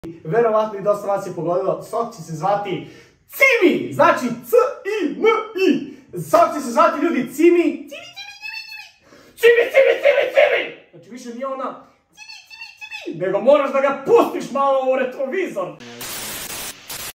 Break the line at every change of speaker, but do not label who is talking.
Verovatno i dosta vas je pogodilo, sok će se zvati Cimi, znači C-I-M-I. Sok će se zvati ljudi Cimi, Cimi. Znači više nije ona Cimi, nego moraš da ga pustiš malo u retrovizor.